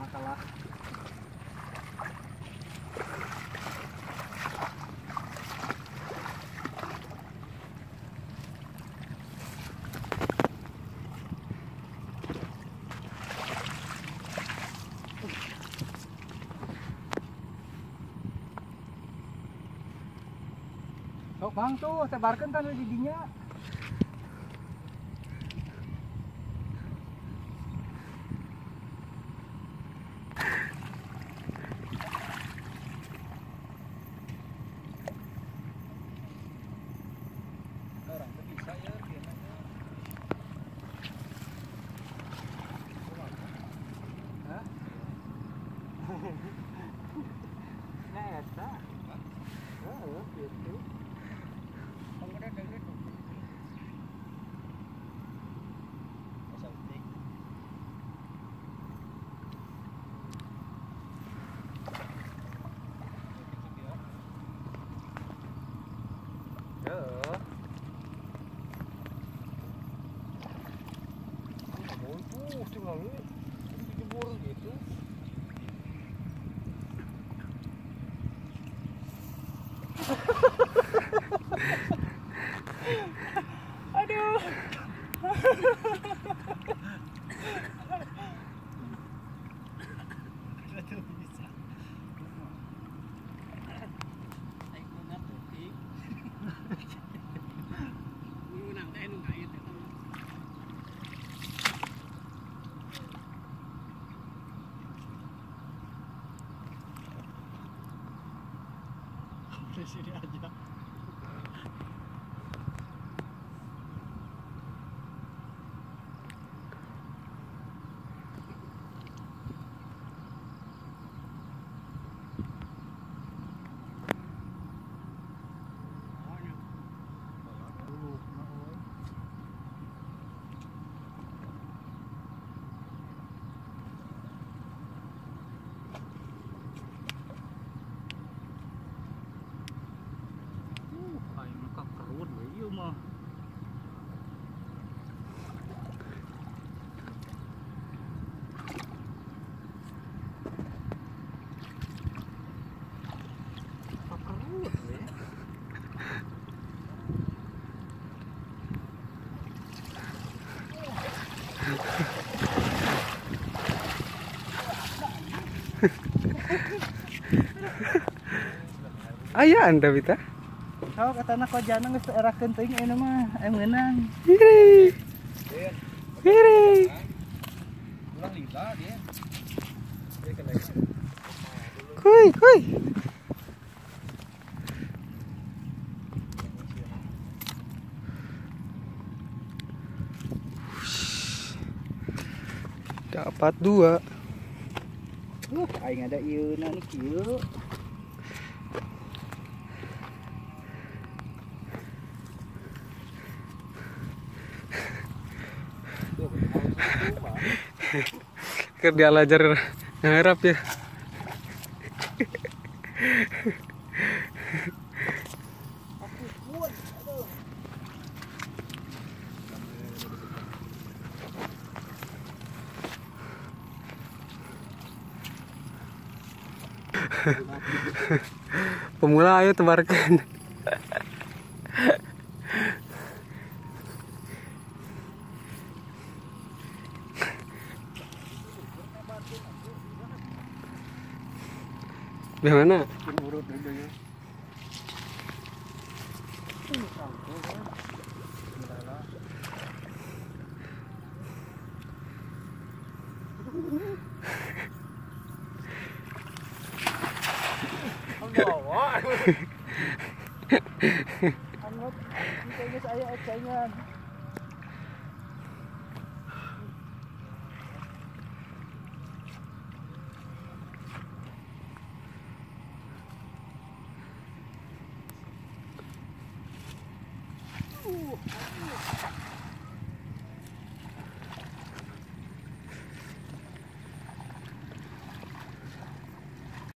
kalah. Sok Bang tuh, sebarkan kan di dinya. Orang tuh bisa ya biasanya. Hah? Nah, eta. Oh, gitu. Gitu. Aduh. Di sini aja. Aya anda bita. Oh, katana kok jangan geus erakeun teuing aya mah aya meunang. Hiri. Hiri. Ulang lila dia. Kuy, kuy. Dapat 2. Aing ada ieu na kieu. Keur dia lajar ngarap ya. Pemula ayo tebarkan. Bagaimana? Anggap, kita saya ecengan.